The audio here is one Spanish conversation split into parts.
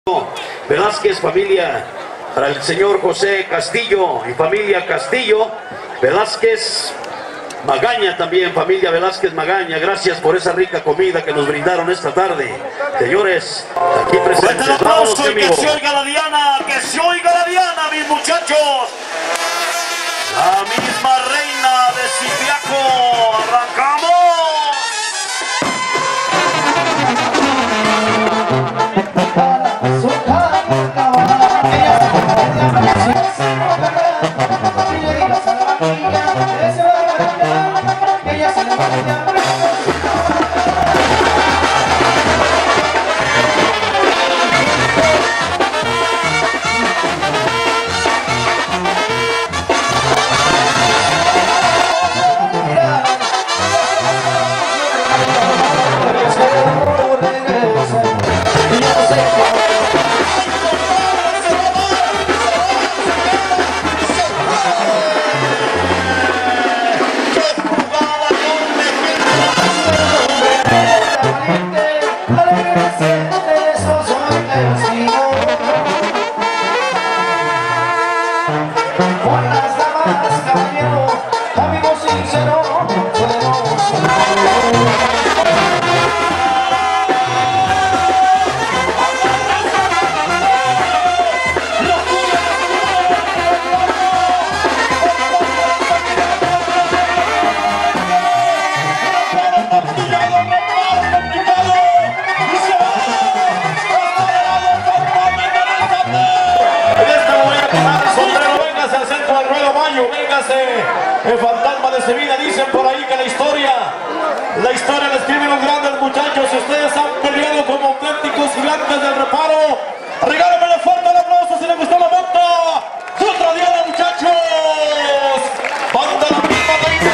Velázquez, familia, para el señor José Castillo y familia Castillo, Velázquez Magaña también, familia Velázquez Magaña, gracias por esa rica comida que nos brindaron esta tarde. Señores, aquí presentes, vamos en vivo. Que se oiga la Diana, mis muchachos. La misma reina de Sitiaco, arrancamos. El fantasma de Sevilla, dicen por ahí que la historia la escriben los grandes muchachos. Ustedes han peleado como auténticos gigantes del reparo. Regálenme fuerte el aplauso si les gustó la monta. Otra Diana, muchachos. Banda la misma reina.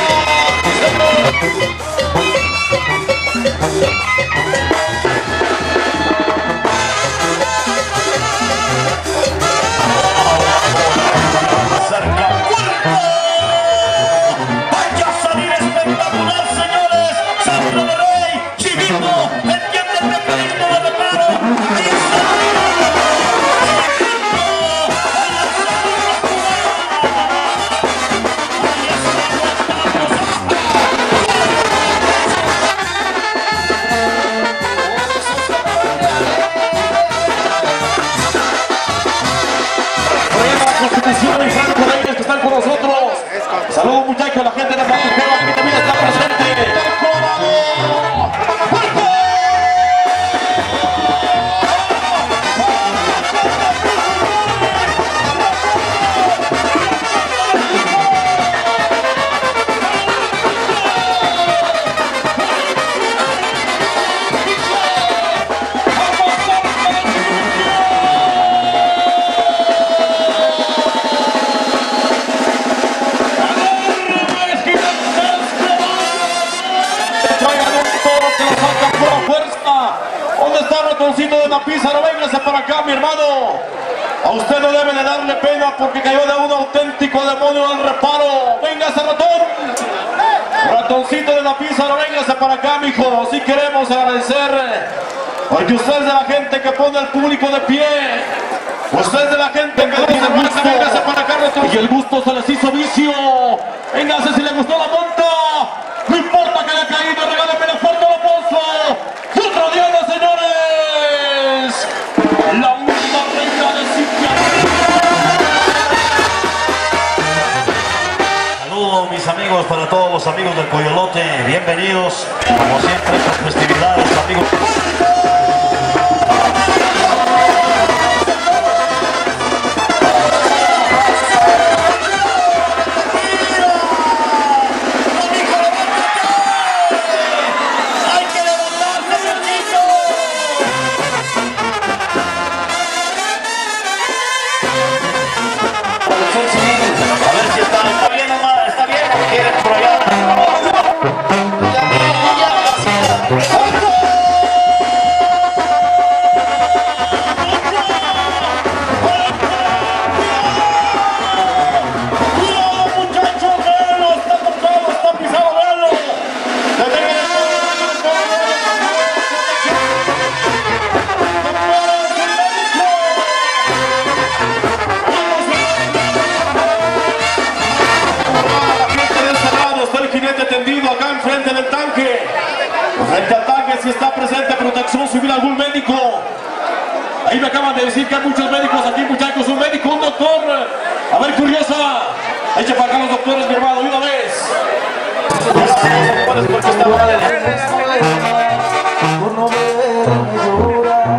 Saludos muchachos, la gente de Matujero aquí también está presente. ¿Dónde está el ratoncito de la Pizarro? Véngase para acá, mi hermano. A usted no debe de darle pena porque cayó de un auténtico demonio del reparo. Véngase, ratón. Ratoncito de la Pizarro, véngase para acá, mijo. Así queremos agradecer. Porque usted es de la gente que pone al público de pie. Usted es de la gente que dice gusto. Véngase para acá, ratón. Y el gusto se les hizo vicio. Véngase si le gustó la monta. No importa que le haya caído, regáleme la fuerte el aplauso. ¡Otra Diana, señores! La misma reina de Sitiaco. Saludos, mis amigos, para todos los amigos del Coyolote. Bienvenidos, como siempre, a estas festividades, amigos. A ver si está bien nomás, está bien, o quieren por allá. entendido acá enfrente del tanque. Frente al tanque si está presente protección civil, algún médico. Ahí me acaban de decir que hay muchos médicos aquí, muchachos. Un médico, un doctor. A ver, curiosa. Echa para acá los doctores, mi hermano, de una vez. Porque está mal. Por no verme llorar.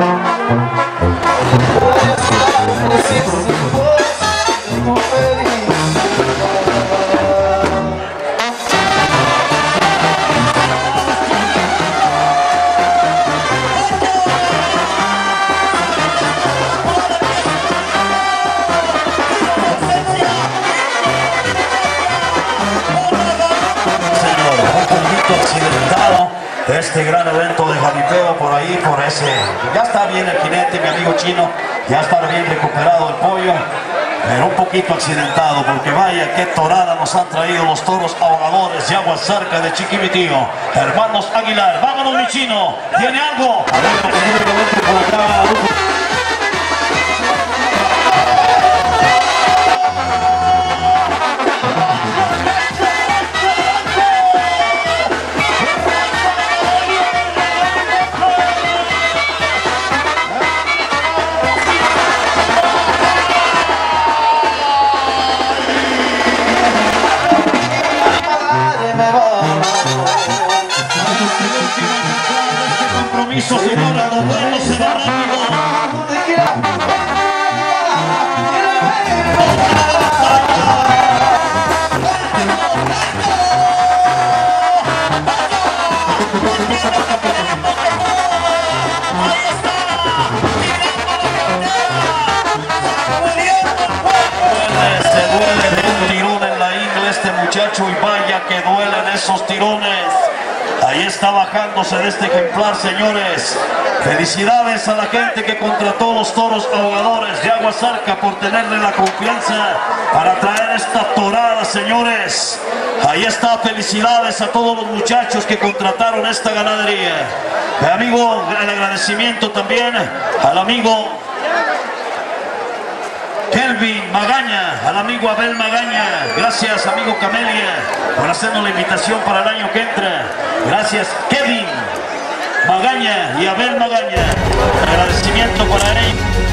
Accidentado este gran evento de jaripeo por ahí, por ese, ya está bien el jinete, mi amigo Chino, ya está bien recuperado el pollo, pero un poquito accidentado, porque vaya qué torada nos han traído los toros ahogadores de Aguasarca de Chiquimitío, hermanos Aguilar. Vámonos, mi Chino, ¿tiene algo? A ver, por acá. Compromiso, señora, lo bueno se va rápido. Se duele de un tirón en la ingle este muchacho, y vaya que duelen esos tirones. Ahí está bajándose de este ejemplar, señores. Felicidades a la gente que contrató los toros ahogadores de Aguasarca por tenerle la confianza para traer esta torada, señores. Ahí está, felicidades a todos los muchachos que contrataron esta ganadería. Amigo, el agradecimiento también al amigo Kelvin Magaña, al amigo Abel Magaña. Gracias, amigo Camelia, por hacernos la invitación para el año que entra. Gracias, Kevin Magaña y Abel Magaña. Agradecimiento para él.